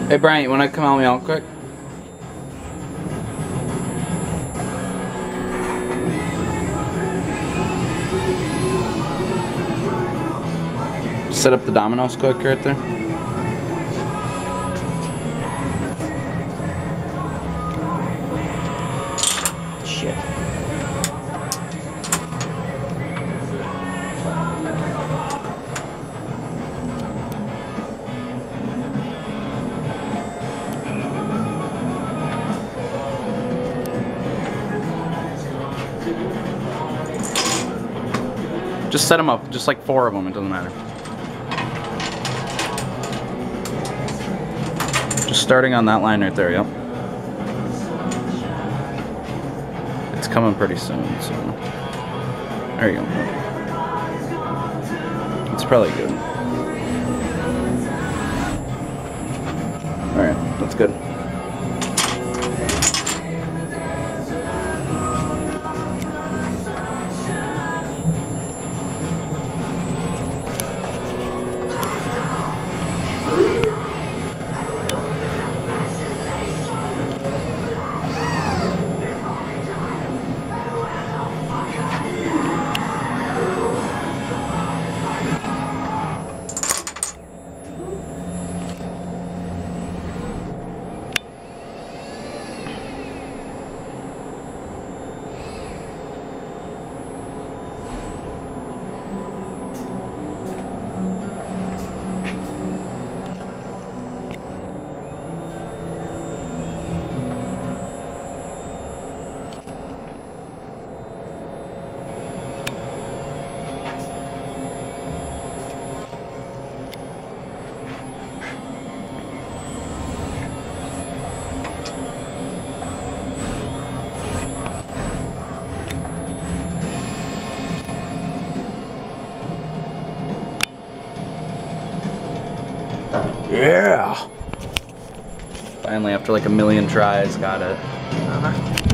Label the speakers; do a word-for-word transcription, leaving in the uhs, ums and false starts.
Speaker 1: Hey Brian, you wanna come help me out quick? Set up the dominoes quick right there. Shit. Just set them up, just like four of them, it doesn't matter. Just starting on that line right there, yep. It's coming pretty soon, so. There you go. It's probably good. Alright, that's good. Yeah! Finally, after like a million tries, got it.